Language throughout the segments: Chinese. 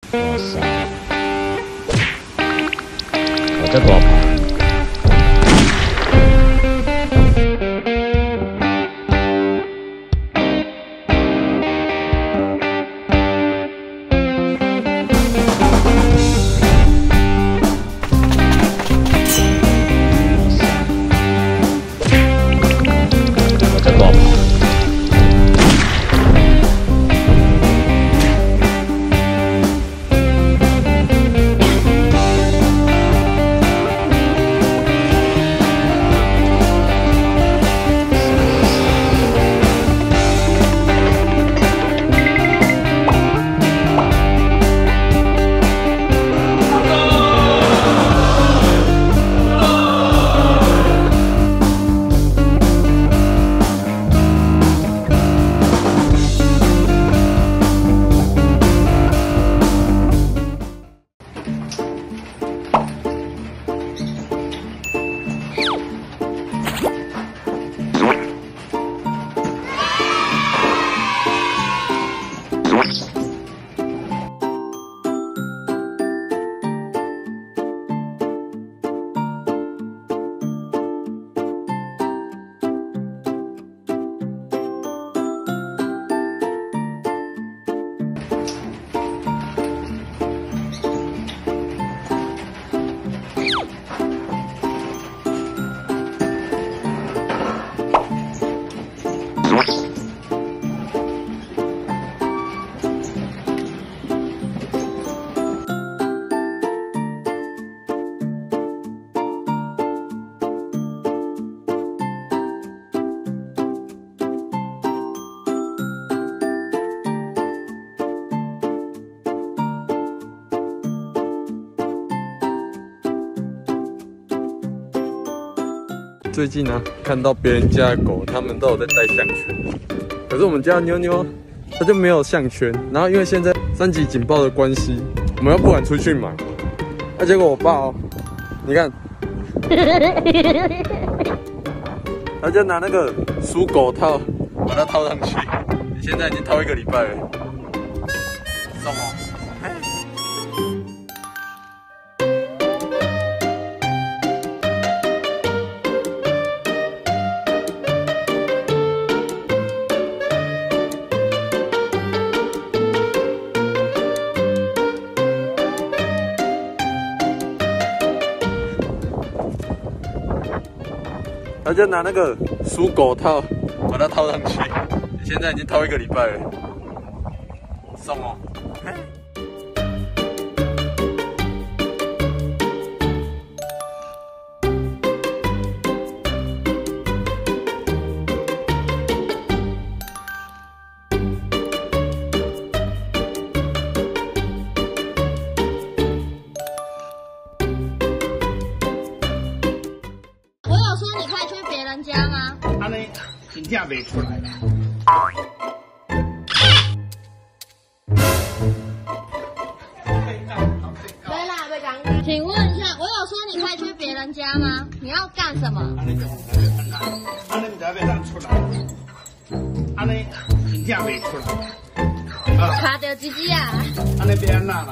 哇塞！我这多跑。 最近啊，看到别人家的狗，他们都有在戴项圈，可是我们家的妞妞它就没有项圈。然后因为现在3级警报的关系，我们又不敢出去买。结果我爸哦，你看，他就拿那个属狗套把它套上去，现在已经套1个礼拜了。送哦。 他就拿那个属狗套把它套上去，现在已经套1个礼拜了。送哦。 家吗？ 安尼真正袂出来啦。 对啦，被讲。请问一下，我有说你可以去别人家吗？你要干什么？ 安尼就唔知安那，安尼唔知要当出来，安尼真正袂出来。 卡到鸡鸡啊！ 安尼要安那啦？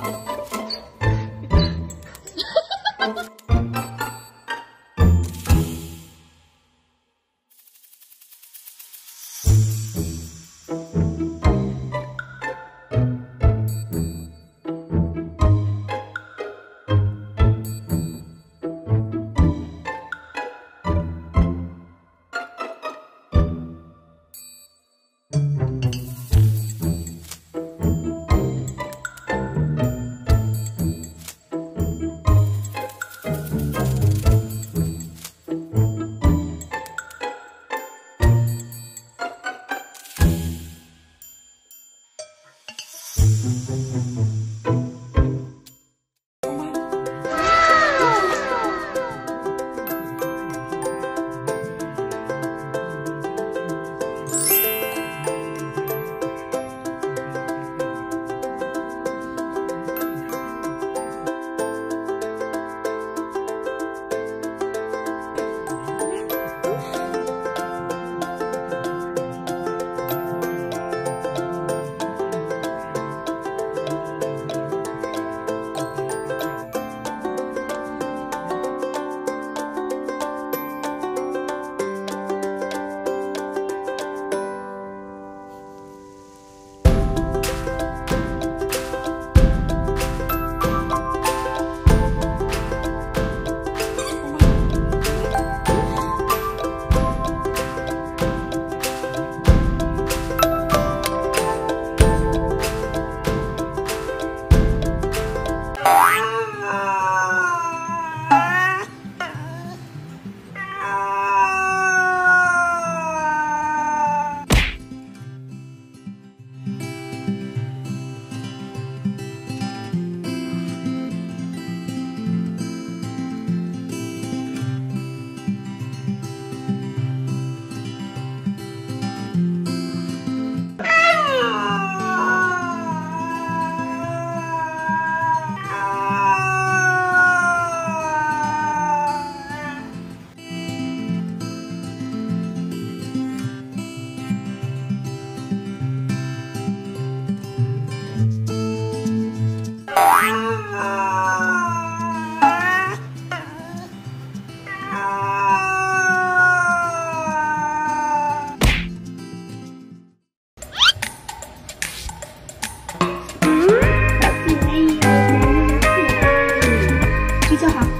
睡觉好。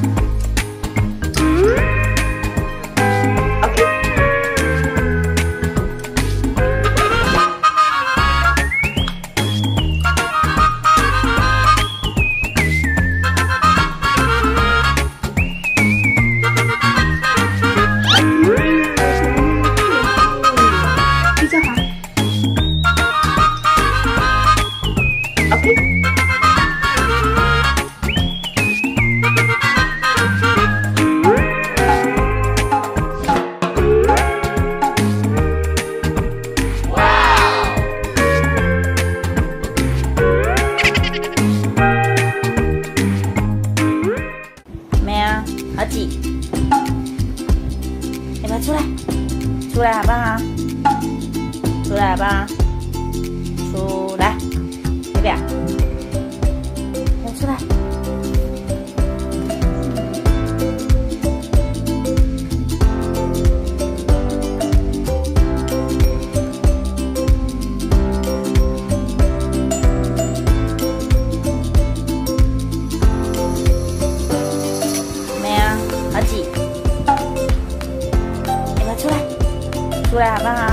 好挤，要不要出来？出来好不好？出来好不好？出来，要不要？要出来。好挤，要不要出来？出来好不好？